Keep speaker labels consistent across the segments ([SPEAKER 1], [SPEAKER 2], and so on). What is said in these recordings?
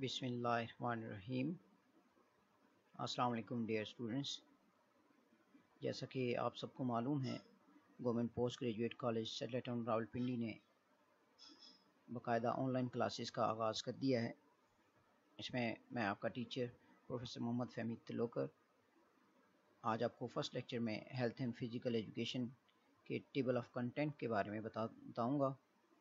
[SPEAKER 1] बिस्मिल्लाहिर्रहमानिर्रहीम। अस्सलाम वालेकुम डियर स्टूडेंट्स। जैसा कि आप सबको मालूम है, government post graduate college satellite town Rawalpindi ने बाकायदा ऑनलाइन क्लासेस का आगाज़ कर दिया है। इसमें मैं आपका टीचर प्रोफेसर मोहम्मद फ़हमी तिलोकर आज आपको फ़र्स्ट लेक्चर में हेल्थ एंड फिज़िकल एजुकेशन के टेबल ऑफ कंटेंट के बारे में बताऊँगा।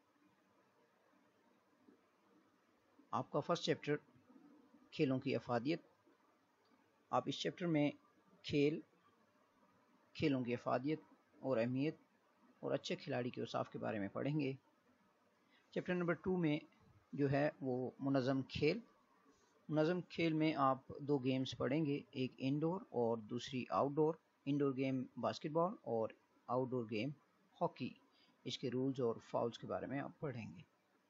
[SPEAKER 1] आपका फर्स्ट चैप्टर खेलों की अफादियत। आप इस चैप्टर में खेलों की अफादियत और अहमियत और अच्छे खिलाड़ी के औसाफ के बारे में पढ़ेंगे। चैप्टर नंबर 2 में जो है वो मुनज़्ज़म खेल में आप दो गेम्स पढ़ेंगे, एक इंडोर और दूसरी आउटडोर। इंडोर गेम बास्केटबॉल और आउटडोर गेम हॉकी। इसके रूल्स और फाउल्स के बारे में आप पढ़ेंगे।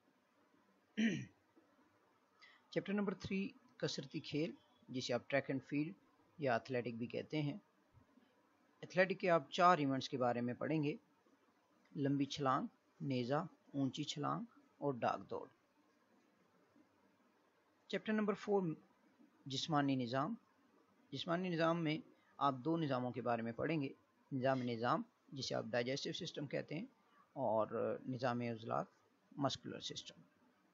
[SPEAKER 1] चैप्टर नंबर 3 कसरती खेल, जिसे आप ट्रैक एंड फील्ड या एथलेटिक भी कहते हैं। एथलेटिक के आप 4 इवेंट्स के बारे में पढ़ेंगे, लंबी छलांग, नेज़ा, ऊंची छलांग और डाग दौड़। चैप्टर नंबर 4 जिस्मानी निज़ाम में आप दो निज़ामों के बारे में पढ़ेंगे, निज़ाम जिसे आप डाइजेस्टिव सिस्टम कहते हैं और निज़ाम उज़लात मस्कुलर सिस्टम।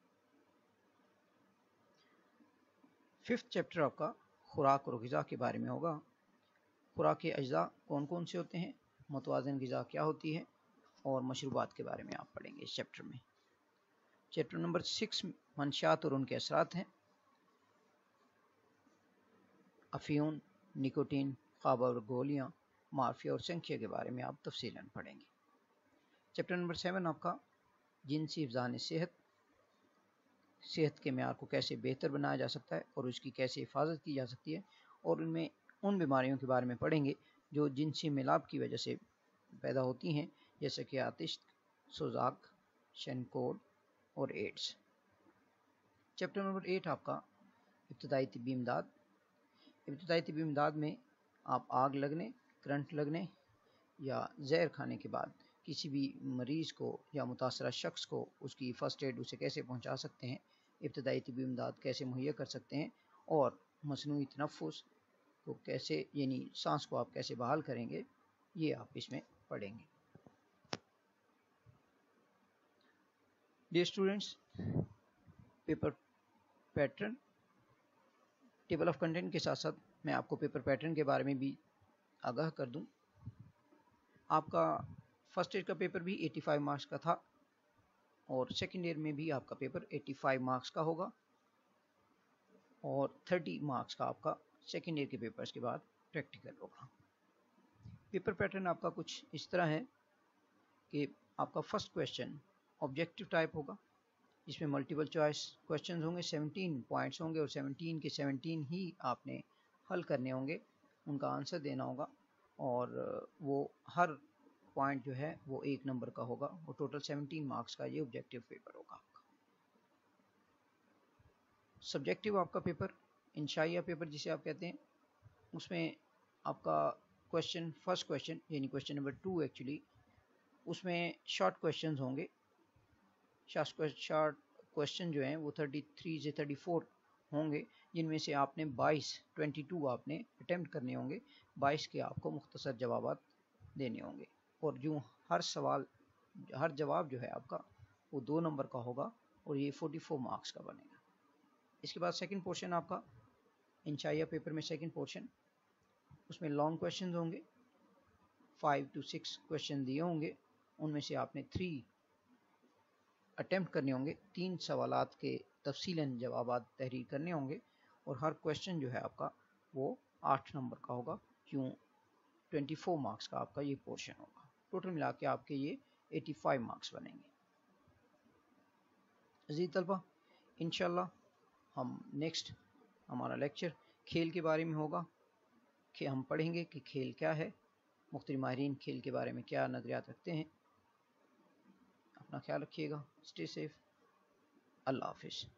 [SPEAKER 1] 5th चैप्टर आपका खुराक और ग़िज़ा के बारे में होगा। खुराक के अज्जा कौन कौन से होते हैं, मुतवाज़िन ग़िज़ा क्या होती है और मशरूबात के बारे में आप पढ़ेंगे इस चैप्टर में। चैप्टर नंबर 6 मंशियात और उनके असरात हैं। अफ़ीन, निकोटीन, ख़ाब और गोलियाँ, मार्फिया और संख्या के बारे में आप तफ़सीलन पढ़ेंगे। चैप्टर नंबर 7 आपका जिनसी हिफ़्ज़ान सेहत के मेयार को कैसे बेहतर बनाया जा सकता है और उसकी कैसे हिफाजत की जा सकती है, और उनमें उन बीमारियों के बारे में पढ़ेंगे जो जिनसी मिलाप की वजह से पैदा होती हैं, जैसे कि आतिश, सोजाक, शनकोड और एड्स। चैप्टर नंबर 8 आपका इब्तदाई तिब्बी इमदाद। इब्तदाई तिब्बी इमदाद में आप आग लगने, करंट लगने या जहर खाने के बाद किसी भी मरीज़ को या मुतासरा शख्स को उसकी फ़र्स्ट एड उसे कैसे पहुंचा सकते हैं, इब्तदाई तिब्बी इमदाद कैसे मुहैया कर सकते हैं, और मसनूई तनफ़ुस को कैसे, यानी सांस को आप कैसे बहाल करेंगे, ये आप इसमें पढ़ेंगे। Dear students, paper pattern, table of content के साथ साथ मैं आपको पेपर पैटर्न के बारे में भी आगाह कर दूं। आपका फर्स्ट ईयर का पेपर भी 85 मार्क्स का था और सेकेंड ईयर में भी आपका पेपर 85 मार्क्स का होगा और 30 मार्क्स का आपका सेकेंड ईयर के पेपर्स के बाद प्रैक्टिकल होगा। पेपर पैटर्न आपका कुछ इस तरह है कि आपका फर्स्ट क्वेश्चन ऑब्जेक्टिव टाइप होगा, जिसमें मल्टीपल चॉइस क्वेश्चंस होंगे, 17 पॉइंट्स होंगे और 17 के 17 ही आपने हल करने होंगे, उनका आंसर देना होगा और वो हर पॉइंट जो है वो 1 नंबर का होगा। वो टोटल 17 मार्क्स का ये ऑब्जेक्टिव पेपर होगा आपका। सब्जेक्टिव आपका पेपर, इंशाइया पेपर जिसे आप कहते हैं, उसमें आपका क्वेश्चन, फर्स्ट क्वेश्चन यानी क्वेश्चन नंबर 2 एक्चुअली, उसमें शॉर्ट क्वेश्चंस होंगे। शॉर्ट क्वेश्चन जो हैं वो 33 से 34 होंगे, जिनमें से आपने 22 आपने अटेम्प्ट करने होंगे, 22 के आपको मुख्तसर जवाबात देने होंगे और जो हर जवाब जो है आपका वो 2 नंबर का होगा और ये 44 मार्क्स का बनेगा। इसके बाद सेकंड पोर्शन आपका इंशाइया पेपर में सेकंड पोर्शन, उसमें लॉन्ग क्वेश्चन होंगे, 5 to 6 क्वेश्चन दिए होंगे, उनमें से आपने 3 अटेम्प्ट करने होंगे, 3 सवालात के तफसीलन जवाबात तहरीर करने होंगे और हर क्वेश्चन जो है आपका वो 8 नंबर का होगा, क्यों 24 मार्क्स का आपका ये पोर्शन होगा। टोटल मिला के आपके ये 85 मार्क्स बनेंगे। अज़ीज़ तलबा, इंशाल्लाह हम नेक्स्ट हमारा लेक्चर खेल के बारे में होगा कि हम पढ़ेंगे कि खेल क्या है, मुख्तलिफ माहिरीन खेल के बारे में क्या नज़रियात रखते हैं। अपना ख्याल रखिएगा, स्टे सेफ, अल्लाह हाफिज़।